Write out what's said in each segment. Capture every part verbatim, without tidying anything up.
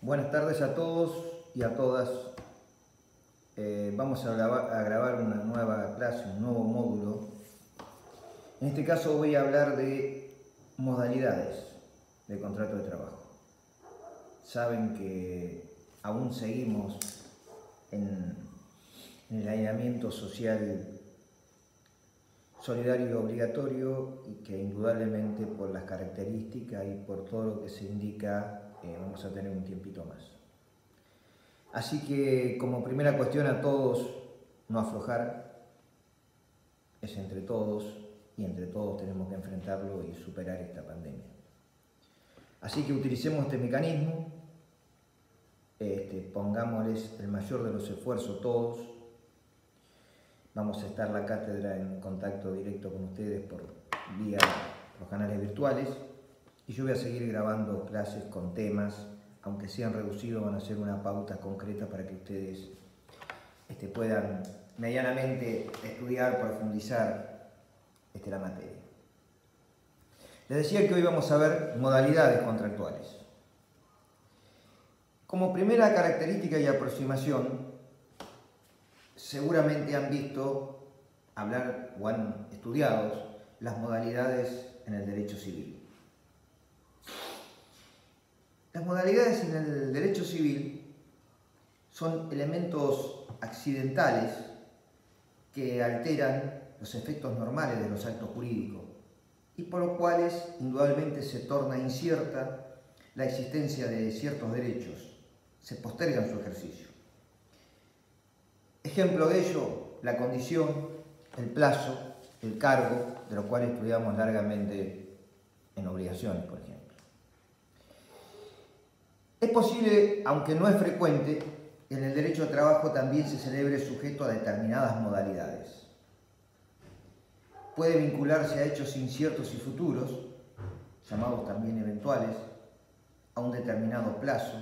Buenas tardes a todos y a todas. Eh, vamos a grabar, a grabar una nueva clase, un nuevo módulo. En este caso voy a hablar de modalidades de contrato de trabajo. Saben que aún seguimos en, en el aislamiento social solidario y obligatorio, y que indudablemente por las características y por todo lo que se indica eh, vamos a tener un tiempito más. Así que como primera cuestión a todos, no aflojar, es entre todos y entre todos tenemos que enfrentarlo y superar esta pandemia. Así que utilicemos este mecanismo, este, pongámosles el mayor de los esfuerzos todos. Vamos a estar la cátedra en contacto directo con ustedes por vía los canales virtuales, y yo voy a seguir grabando clases con temas, aunque sean reducidos, van a ser una pauta concreta para que ustedes este, puedan medianamente estudiar, profundizar este, la materia. Les decía que hoy vamos a ver modalidades contractuales. Como primera característica y aproximación, seguramente han visto hablar o han estudiado las modalidades en el derecho civil. Las modalidades en el derecho civil son elementos accidentales que alteran los efectos normales de los actos jurídicos y por los cuales indudablemente se torna incierta la existencia de ciertos derechos, se postergan su ejercicio. Ejemplo de ello, la condición, el plazo, el cargo, de lo cual estudiamos largamente en obligaciones, por ejemplo. Es posible, aunque no es frecuente, que en el derecho al trabajo también se celebre sujeto a determinadas modalidades. Puede vincularse a hechos inciertos y futuros, llamados también eventuales, a un determinado plazo,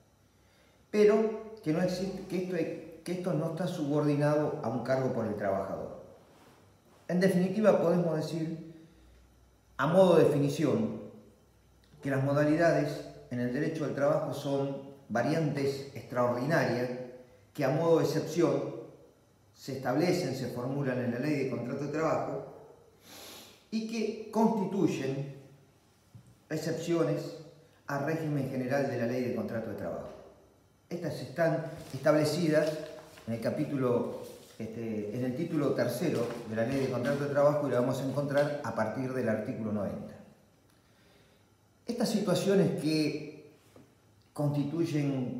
pero que, no existe, que, esto, que esto no está subordinado a un cargo por el trabajador. En definitiva, podemos decir, a modo de definición, que las modalidades en el derecho al trabajo son variantes extraordinarias que a modo de excepción se establecen, se formulan en la ley de contrato de trabajo y que constituyen excepciones al régimen general de la ley de contrato de trabajo. Estas están establecidas en el capítulo, este, en el título tercero de la ley de contrato de trabajo, y la vamos a encontrar a partir del artículo noventa. Estas situaciones que constituyen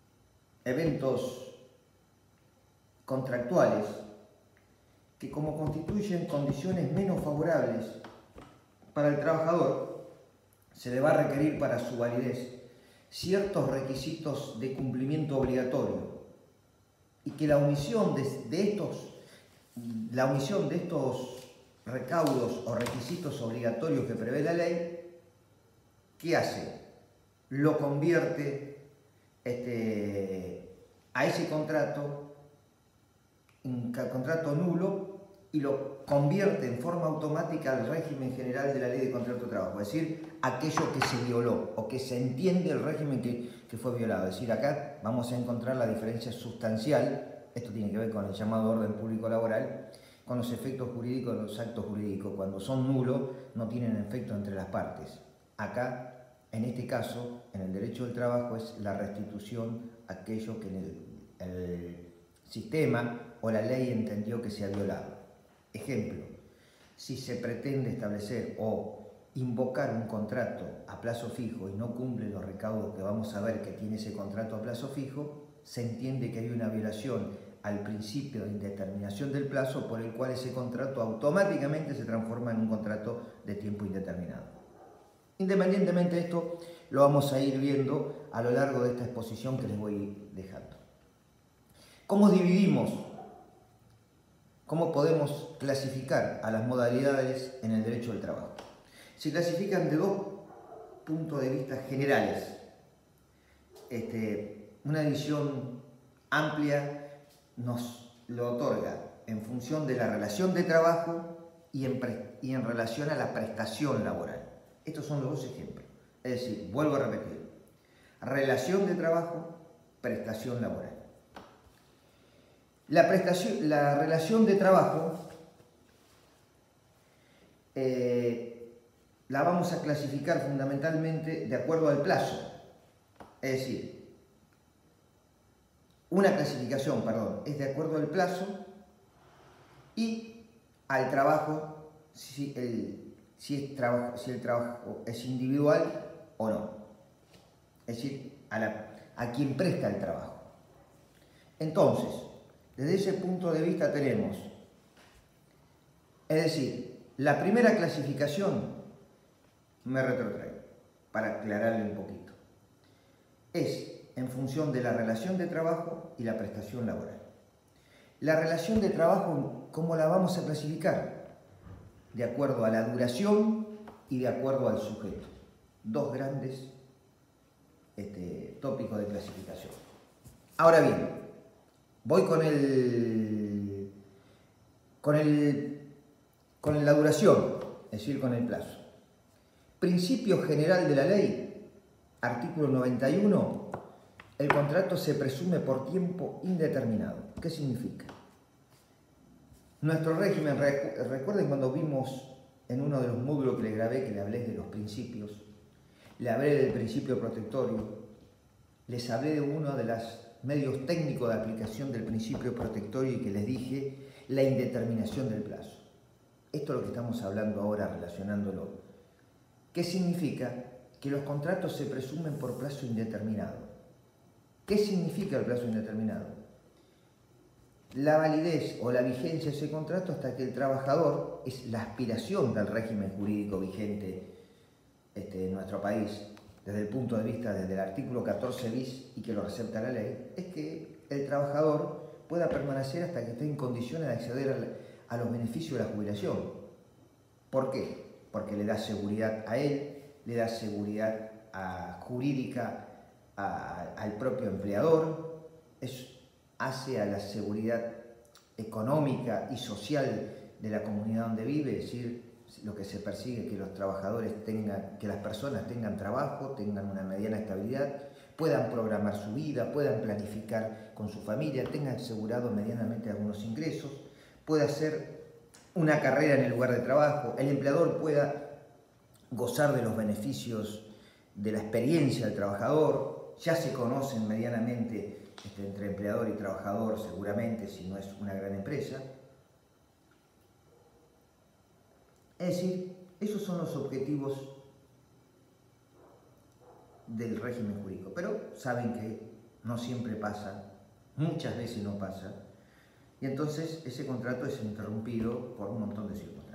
eventos contractuales, que como constituyen condiciones menos favorables para el trabajador, se le va a requerir para su validez ciertos requisitos de cumplimiento obligatorio, y que la omisión de, de estos, la omisión de estos recaudos o requisitos obligatorios que prevé la ley, ¿qué hace? Lo convierte este, a ese contrato en contrato nulo y lo convierte en forma automática al régimen general de la ley de contrato de trabajo, es decir, aquello que se violó o que se entiende el régimen que, que fue violado. Es decir, acá vamos a encontrar la diferencia sustancial, esto tiene que ver con el llamado orden público laboral, con los efectos jurídicos de los actos jurídicos. Cuando son nulos no tienen efecto entre las partes. Acá, en este caso, en el derecho del trabajo, es la restitución a aquello que en el, el sistema o la ley entendió que se ha violado. Ejemplo, si se pretende establecer o invocar un contrato a plazo fijo y no cumple los recaudos que vamos a ver que tiene ese contrato a plazo fijo, se entiende que hay una violación al principio de indeterminación del plazo, por el cual ese contrato automáticamente se transforma en un contrato de tiempo indeterminado. Independientemente de esto, lo vamos a ir viendo a lo largo de esta exposición que les voy dejando. ¿Cómo dividimos? ¿Cómo podemos clasificar a las modalidades en el derecho del trabajo? Se clasifican de dos puntos de vista generales. Este, una división amplia nos lo otorga en función de la relación de trabajo y en, y en relación a la prestación laboral. Estos son los dos ejemplos. Es decir, vuelvo a repetir, relación de trabajo, prestación laboral. La, prestación, la relación de trabajo eh, la vamos a clasificar fundamentalmente de acuerdo al plazo. Es decir, una clasificación, perdón, es de acuerdo al plazo y al trabajo, si el, si es trabajo, si el trabajo es individual o no. Es decir, a, la, a quien presta el trabajo. Entonces, desde ese punto de vista tenemos, es decir, la primera clasificación, me retrotraigo, para aclararle un poquito, es en función de la relación de trabajo y la prestación laboral. La relación de trabajo, ¿cómo la vamos a clasificar? De acuerdo a la duración y de acuerdo al sujeto. Dos grandes este, tópicos de clasificación. Ahora bien, voy con el, con el, con la duración, es decir, con el plazo. Principio general de la ley, artículo noventa y uno, el contrato se presume por tiempo indeterminado. ¿Qué significa? Nuestro régimen, recuerden cuando vimos en uno de los módulos que le grabé, que le hablé de los principios, le hablé del principio protectorio, les hablé de uno de los medios técnicos de aplicación del principio protectorio y que les dije la indeterminación del plazo. Esto es lo que estamos hablando ahora, relacionándolo. ¿Qué significa? Que los contratos se presumen por plazo indeterminado. ¿Qué significa el plazo indeterminado? La validez o la vigencia de ese contrato hasta que el trabajador, es la aspiración del régimen jurídico vigente este, en nuestro país, desde el punto de vista desde el artículo catorce bis y que lo acepta la ley, es que el trabajador pueda permanecer hasta que esté en condiciones de acceder a, a los beneficios de la jubilación. ¿Por qué? Porque le da seguridad a él, le da seguridad a, jurídica a, al propio empleador, es, hace a la seguridad económica y social de la comunidad donde vive, es decir, lo que se persigue es que los trabajadores tengan, que las personas tengan trabajo, tengan una mediana estabilidad, puedan programar su vida, puedan planificar con su familia, tengan asegurado medianamente algunos ingresos, pueda hacer una carrera en el lugar de trabajo, el empleador pueda gozar de los beneficios de la experiencia del trabajador, ya se conocen medianamente este, entre empleador y trabajador seguramente, si no es una gran empresa. Es decir, esos son los objetivos del régimen jurídico, pero saben que no siempre pasa, muchas veces no pasa, y entonces ese contrato es interrumpido por un montón de circunstancias.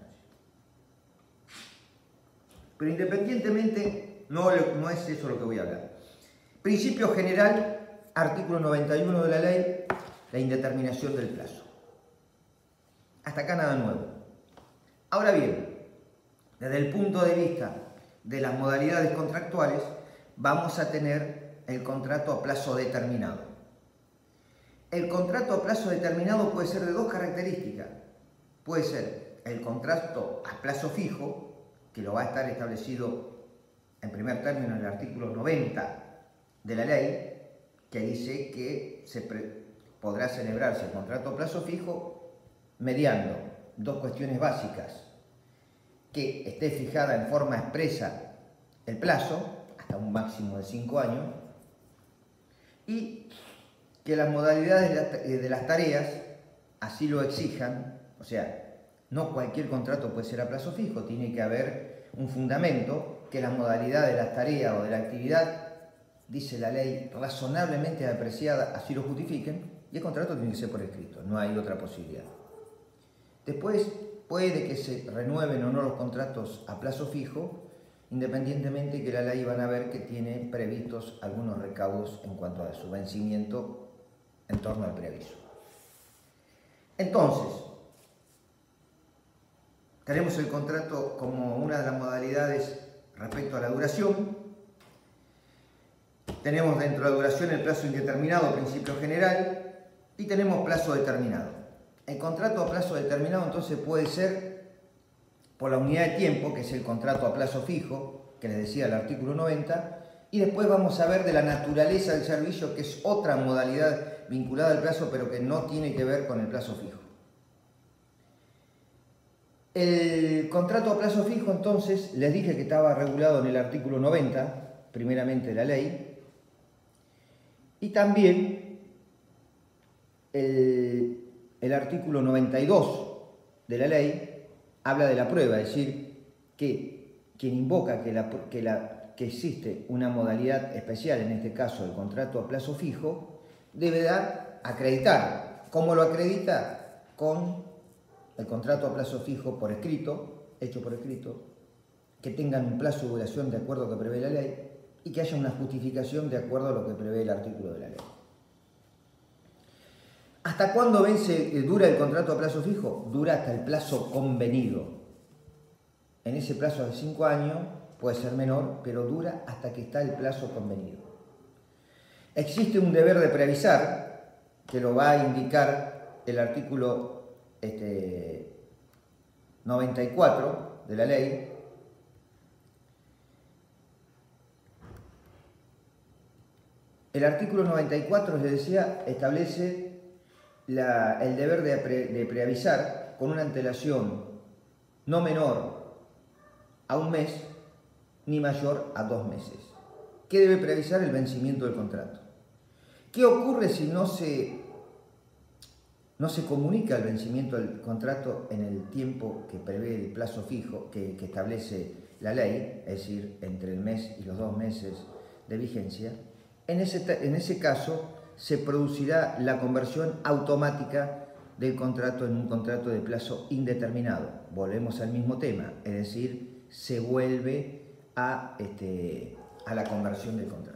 Pero independientemente, no, no es eso lo que voy a hablar. Principio general, artículo noventa y uno de la ley, la indeterminación del plazo. Hasta acá nada nuevo. Ahora bien, desde el punto de vista de las modalidades contractuales, vamos a tener el contrato a plazo determinado. El contrato a plazo determinado puede ser de dos características. Puede ser el contrato a plazo fijo, que lo va a estar establecido en primer término en el artículo noventa de la ley, que dice que se podrá celebrarse el contrato a plazo fijo mediando dos cuestiones básicas: que esté fijada en forma expresa el plazo, hasta un máximo de cinco años, y que las modalidades de las tareas así lo exijan. O sea, no cualquier contrato puede ser a plazo fijo, tiene que haber un fundamento, que la modalidad de las tareas o de la actividad, dice la ley, razonablemente apreciada, así lo justifiquen, y el contrato tiene que ser por escrito, no hay otra posibilidad. Después, puede que se renueven o no los contratos a plazo fijo, independientemente que la ley van a ver que tiene previstos algunos recaudos en cuanto a su vencimiento en torno al preaviso. Entonces, tenemos el contrato como una de las modalidades respecto a la duración. Tenemos dentro de la duración el plazo indeterminado, principio general, y tenemos plazo determinado. El contrato a plazo determinado entonces puede ser por la unidad de tiempo, que es el contrato a plazo fijo, que les decía el artículo noventa, Y después vamos a ver de la naturaleza del servicio, que es otra modalidad vinculada al plazo, pero que no tiene que ver con el plazo fijo. El contrato a plazo fijo, entonces, les dije que estaba regulado en el artículo noventa, primeramente de la ley, y también el, el artículo noventa y dos de la ley habla de la prueba, es decir, que quien invoca que, la, que, la, que existe una modalidad especial, en este caso el contrato a plazo fijo, debe dar acreditar. ¿Cómo lo acredita? Con el contrato a plazo fijo por escrito, hecho por escrito, que tengan un plazo de duración de acuerdo a lo que prevé la ley y que haya una justificación de acuerdo a lo que prevé el artículo de la ley. ¿Hasta cuándo vence, dura el contrato a plazo fijo? Dura hasta el plazo convenido. En ese plazo de cinco años puede ser menor, pero dura hasta que está el plazo convenido. Existe un deber de preavisar, que lo va a indicar el artículo este, noventa y cuatro de la ley. El artículo noventa y cuatro, les decía, establece la, el deber de, pre, de preavisar con una antelación no menor a un mes ni mayor a dos meses. ¿Qué debe preavisar? El vencimiento del contrato. ¿Qué ocurre si no se, no se comunica el vencimiento del contrato en el tiempo que prevé el plazo fijo que, que establece la ley, es decir, entre el mes y los dos meses de vigencia? En ese, en ese caso se producirá la conversión automática del contrato en un contrato de plazo indeterminado. Volvemos al mismo tema, es decir, se vuelve a, este, a la conversión del contrato.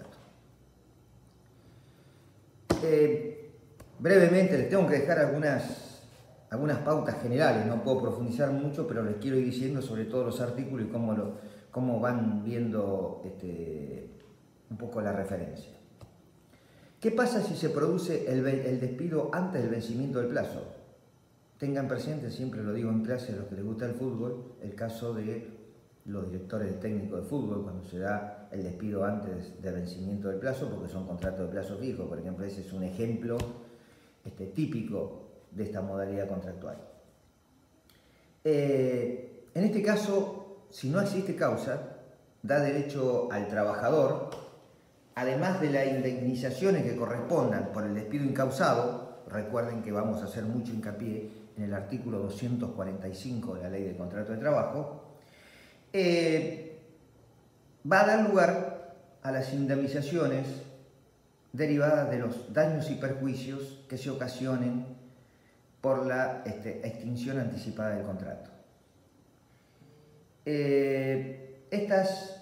Eh, brevemente les tengo que dejar algunas, algunas pautas generales, no puedo profundizar mucho, pero les quiero ir diciendo sobre todos los artículos y cómo, lo, cómo van viendo este, un poco la referencia. ¿Qué pasa si se produce el, el despido antes del vencimiento del plazo? Tengan presente, siempre lo digo en clase a los que les gusta el fútbol, el caso de los directores técnicos de fútbol cuando se da el despido antes del vencimiento del plazo, porque son contratos de plazo fijo. Por ejemplo, ese es un ejemplo este, típico de esta modalidad contractual. Eh, en este caso, si no existe causa, da derecho al trabajador, además de las indemnizaciones que correspondan por el despido incausado. Recuerden que vamos a hacer mucho hincapié en el artículo doscientos cuarenta y cinco de la Ley del Contrato de Trabajo. Eh, va a dar lugar a las indemnizaciones derivadas de los daños y perjuicios que se ocasionen por la este, extinción anticipada del contrato. Eh, estas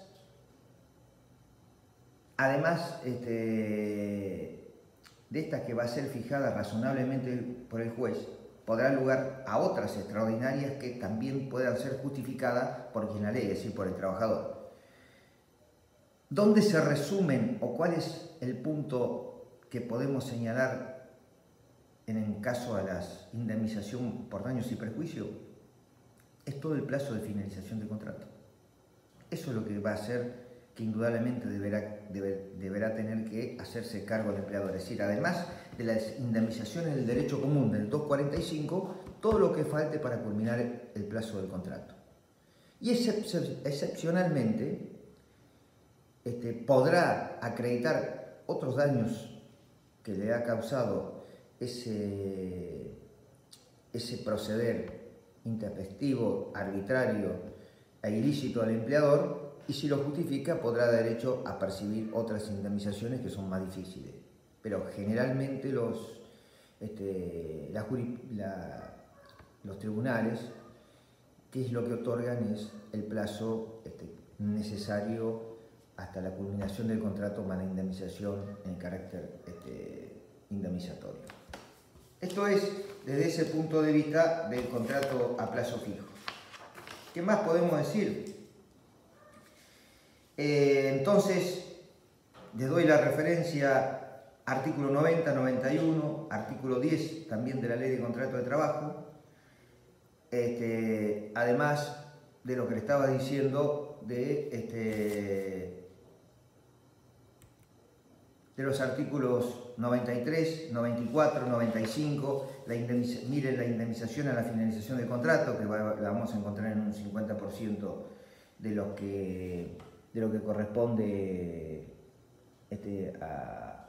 Además este, de estas que va a ser fijada razonablemente por el juez, podrá dar lugar a otras extraordinarias que también puedan ser justificadas por quien la ley, es decir, por el trabajador. ¿Dónde se resumen o cuál es el punto que podemos señalar en el caso de la indemnización por daños y perjuicios? Es todo el plazo de finalización del contrato. Eso es lo que va a hacer que indudablemente deberá, deber, deberá tener que hacerse cargo el empleador. Es decir, además de las indemnizaciones del derecho común del doscientos cuarenta y cinco, todo lo que falte para culminar el plazo del contrato. Y excep excepcionalmente este, podrá acreditar otros daños que le ha causado ese, ese proceder intempestivo, arbitrario e ilícito al empleador, y si lo justifica podrá dar derecho a percibir otras indemnizaciones que son más difíciles. Pero generalmente los, este, la, la, los tribunales, ¿qué es lo que otorgan? Es el plazo este, necesario hasta la culminación del contrato más la indemnización en carácter este, indemnizatorio. Esto es desde ese punto de vista del contrato a plazo fijo. ¿Qué más podemos decir? Eh, entonces, les doy la referencia artículo noventa, noventa y uno, artículo diez también de la Ley de Contrato de Trabajo, este, además de lo que le estaba diciendo de, este, de los artículos noventa y tres, noventa y cuatro, noventa y cinco, la miren la indemnización a la finalización del contrato, que va, la vamos a encontrar en un cincuenta por ciento de lo que, de lo que corresponde este, a,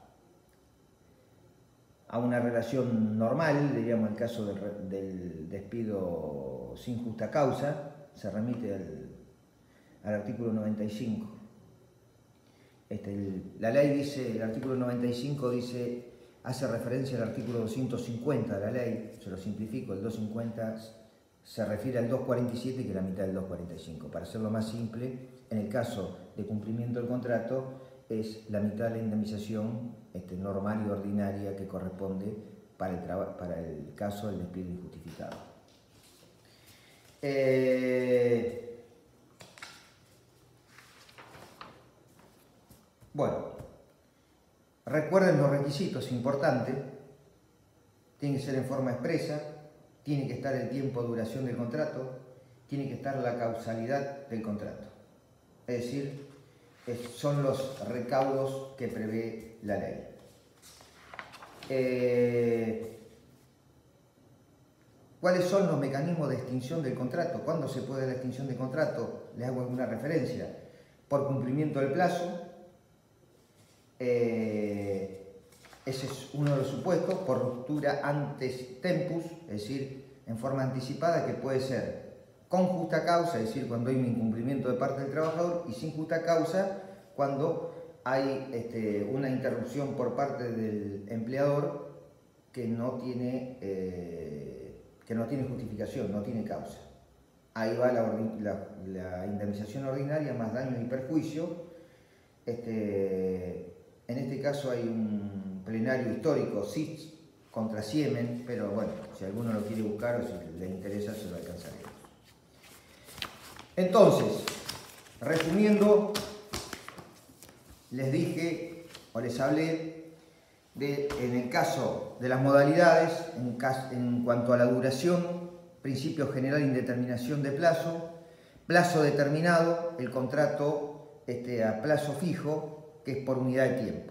a una relación normal, diríamos el caso del, del despido sin justa causa, se remite al, al artículo noventa y cinco. Este, el, la ley dice, el artículo noventa y cinco dice, hace referencia al artículo doscientos cincuenta de la ley, se lo simplifico, el doscientos cincuenta se refiere al doscientos cuarenta y siete, que es la mitad del doscientos cuarenta y cinco. Para hacerlo más simple, en el caso de cumplimiento del contrato, es la mitad de la indemnización este, normal y ordinaria que corresponde para el, para el caso del despido injustificado. Eh, Bueno, recuerden los requisitos importantes, tiene que ser en forma expresa, tiene que estar el tiempo de duración del contrato, tiene que estar la causalidad del contrato. Es decir, son los recaudos que prevé la ley. Eh, ¿Cuáles son los mecanismos de extinción del contrato? ¿Cuándo se puede la extinción del contrato? Les hago alguna referencia. Por cumplimiento del plazo. Eh, ese es uno de los supuestos, por ruptura antes tempus, es decir, en forma anticipada, que puede ser con justa causa, es decir, cuando hay un incumplimiento de parte del trabajador, y sin justa causa, cuando hay este, una interrupción por parte del empleador que no tiene, eh, que no tiene justificación, no tiene causa. Ahí va la, la, la indemnización ordinaria más daño y perjuicio. Este, En este caso hay un plenario histórico, S I T contra Siemen, pero bueno, si alguno lo quiere buscar o si le interesa se lo alcanzaremos. Entonces, resumiendo, les dije o les hablé de, en el caso de las modalidades, en, caso, en cuanto a la duración, principio general de indeterminación de plazo, plazo determinado, el contrato este, a plazo fijo, que es por unidad de tiempo.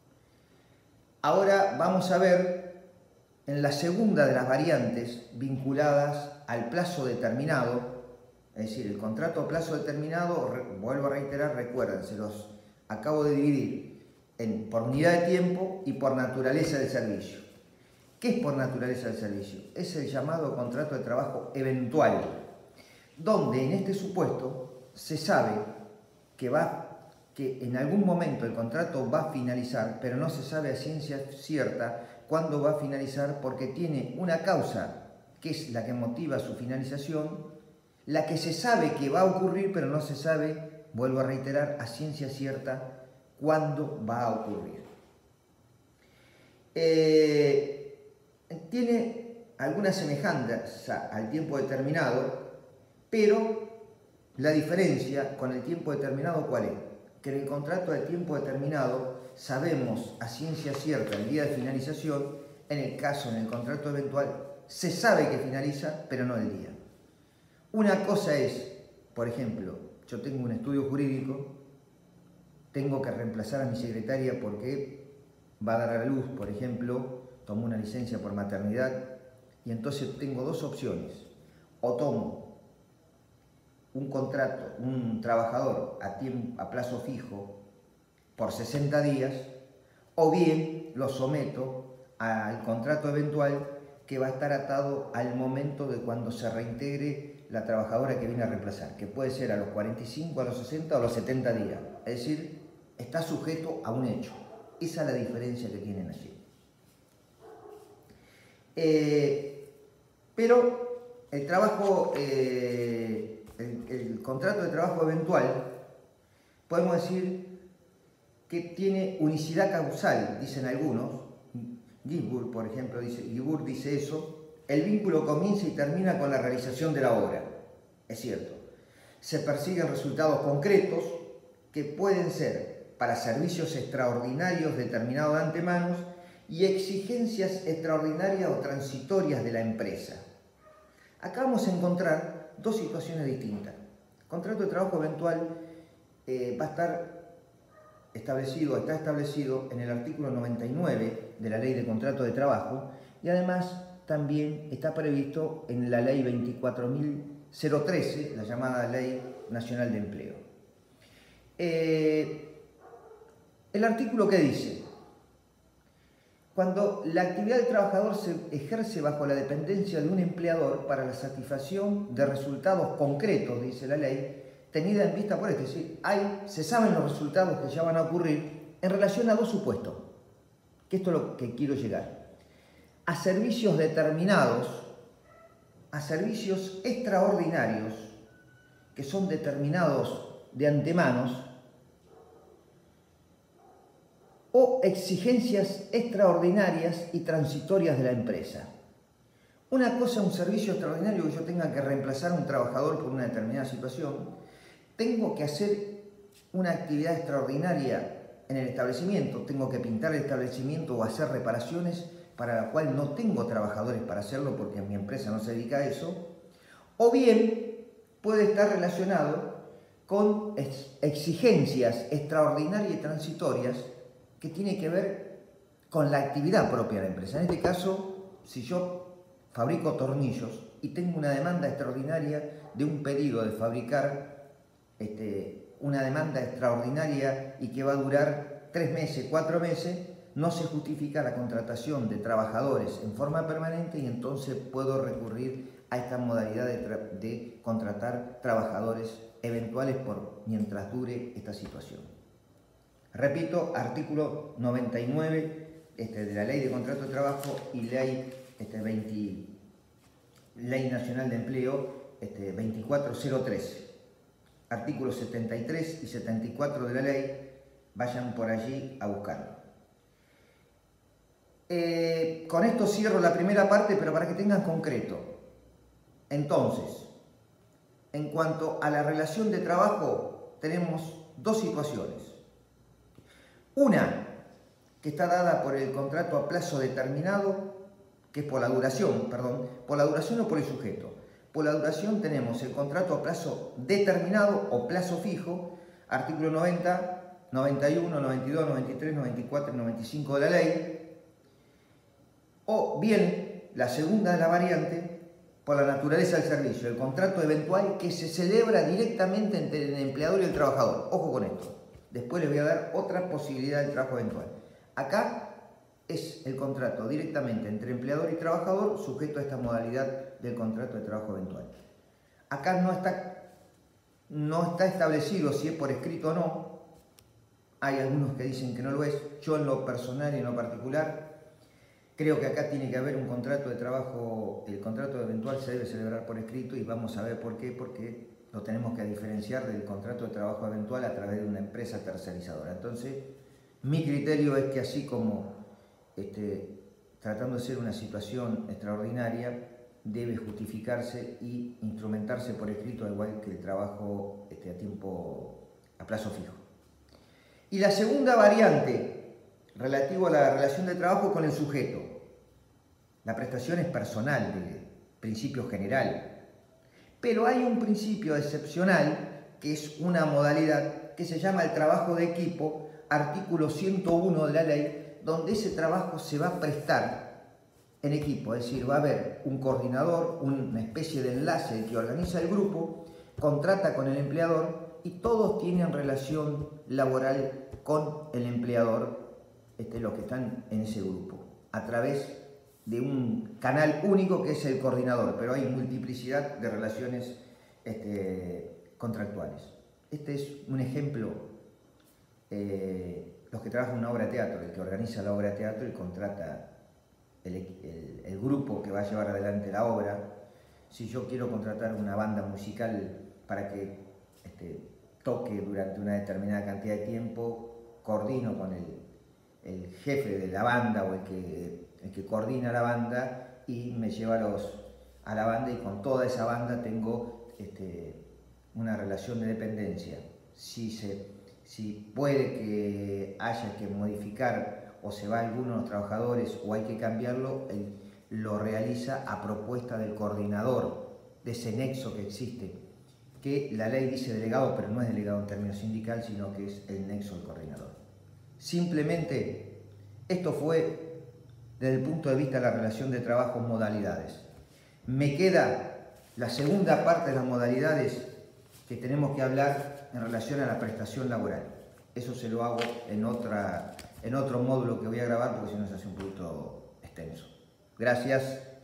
Ahora vamos a ver en la segunda de las variantes vinculadas al plazo determinado, es decir, el contrato a plazo determinado, vuelvo a reiterar, recuerden, se los acabo de dividir en por unidad de tiempo y por naturaleza del servicio. ¿Qué es por naturaleza del servicio? Es el llamado contrato de trabajo eventual, donde en este supuesto se sabe que va que en algún momento el contrato va a finalizar, pero no se sabe a ciencia cierta cuándo va a finalizar, porque tiene una causa que es la que motiva su finalización, la que se sabe que va a ocurrir, pero no se sabe, vuelvo a reiterar, a ciencia cierta cuándo va a ocurrir. Eh, tiene alguna semejanza al tiempo determinado, pero la diferencia con el tiempo determinado, ¿cuál es? Que en el contrato de tiempo determinado sabemos a ciencia cierta el día de finalización, en el caso, en el contrato eventual, se sabe que finaliza, pero no el día. Una cosa es, por ejemplo, yo tengo un estudio jurídico, tengo que reemplazar a mi secretaria porque va a dar a la luz, por ejemplo, tomo una licencia por maternidad, y entonces tengo dos opciones. O tomo un contrato, un trabajador a, tiempo, a plazo fijo por sesenta días, o bien lo someto al contrato eventual que va a estar atado al momento de cuando se reintegre la trabajadora que viene a reemplazar, que puede ser a los cuarenta y cinco, a los sesenta o a los setenta días. Es decir, está sujeto a un hecho. Esa es la diferencia que tienen allí. Eh, pero el trabajo... Eh, El, el contrato de trabajo eventual, podemos decir que tiene unicidad causal, dicen algunos. Gisburg, por ejemplo, dice, Gisburg dice eso. El vínculo comienza y termina con la realización de la obra. Es cierto. Se persiguen resultados concretos que pueden ser para servicios extraordinarios determinados de antemano y exigencias extraordinarias o transitorias de la empresa. Acá vamos a encontrar dos situaciones distintas. El contrato de trabajo eventual eh, va a estar establecido, está establecido en el artículo noventa y nueve de la Ley de Contrato de Trabajo y además también está previsto en la Ley veinticuatro mil trece, la llamada Ley Nacional de Empleo. Eh, el artículo que dice: cuando la actividad del trabajador se ejerce bajo la dependencia de un empleador para la satisfacción de resultados concretos, dice la ley, tenida en vista por esto, es decir, hay, se saben los resultados que ya van a ocurrir en relación a dos supuestos, que esto es lo que quiero llegar, a servicios determinados, a servicios extraordinarios, que son determinados de antemano, o exigencias extraordinarias y transitorias de la empresa. Una cosa es un servicio extraordinario que yo tenga que reemplazar a un trabajador por una determinada situación. Tengo que hacer una actividad extraordinaria en el establecimiento, tengo que pintar el establecimiento o hacer reparaciones para la cual no tengo trabajadores para hacerlo porque mi empresa no se dedica a eso. O bien puede estar relacionado con exigencias extraordinarias y transitorias que tiene que ver con la actividad propia de la empresa. En este caso, si yo fabrico tornillos y tengo una demanda extraordinaria de un pedido de fabricar este, una demanda extraordinaria y que va a durar tres meses, cuatro meses, no se justifica la contratación de trabajadores en forma permanente y entonces puedo recurrir a esta modalidad de, de contratar trabajadores eventuales por mientras dure esta situación. Repito, artículo noventa y nueve este, de la Ley de Contrato de Trabajo y Ley, este, veinte, Ley Nacional de Empleo este, veinticuatro mil trece. Artículos setenta y tres y setenta y cuatro de la ley, vayan por allí a buscarlo. Eh, con esto cierro la primera parte, pero para que tengan concreto. Entonces, en cuanto a la relación de trabajo, tenemos dos situaciones. Una, que está dada por el contrato a plazo determinado, que es por la duración, perdón, por la duración o por el sujeto. Por la duración tenemos el contrato a plazo determinado o plazo fijo, artículo noventa, noventa y uno, noventa y dos, noventa y tres, noventa y cuatro y noventa y cinco de la ley. O bien, la segunda de la variante, por la naturaleza del servicio, el contrato eventual que se celebra directamente entre el empleador y el trabajador. Ojo con esto. Después les voy a dar otra posibilidad de trabajo eventual. Acá es el contrato directamente entre empleador y trabajador sujeto a esta modalidad del contrato de trabajo eventual. Acá no está, no está establecido si es por escrito o no. Hay algunos que dicen que no lo es. Yo en lo personal y en lo particular creo que acá tiene que haber un contrato de trabajo. El contrato eventual se debe celebrar por escrito y vamos a ver por qué. Porque lo tenemos que diferenciar del contrato de trabajo eventual a través de una empresa tercerizadora. Entonces, mi criterio es que así como este, tratando de ser una situación extraordinaria, debe justificarse y instrumentarse por escrito, al igual que el trabajo este, a tiempo, a plazo fijo. Y la segunda variante, relativo a la relación de trabajo con el sujeto. La prestación es personal, de principio general. Pero hay un principio excepcional, que es una modalidad que se llama el trabajo de equipo, artículo ciento uno de la ley, donde ese trabajo se va a prestar en equipo, es decir, va a haber un coordinador, una especie de enlace que organiza el grupo, contrata con el empleador y todos tienen relación laboral con el empleador, este, los que están en ese grupo, a través de un canal único que es el coordinador, pero hay multiplicidad de relaciones este, contractuales. Este es un ejemplo, eh, los que trabajan en una obra de teatro, el que organiza la obra de teatro y contrata el, el, el grupo que va a llevar adelante la obra. Si yo quiero contratar una banda musical para que este, toque durante una determinada cantidad de tiempo, coordino con el, el jefe de la banda o el que el que coordina la banda y me lleva a, los, a la banda y con toda esa banda tengo este, una relación de dependencia. Si, se, si puede que haya que modificar o se va alguno de los trabajadores o hay que cambiarlo, él lo realiza a propuesta del coordinador, de ese nexo que existe, que la ley dice delegado, pero no es delegado en términos sindical, sino que es el nexo del coordinador. Simplemente, esto fue desde el punto de vista de la relación de trabajo modalidades. Me queda la segunda parte de las modalidades que tenemos que hablar en relación a la prestación laboral. Eso se lo hago en, otra, en otro módulo que voy a grabar porque si no se hace un poquito extenso. Gracias.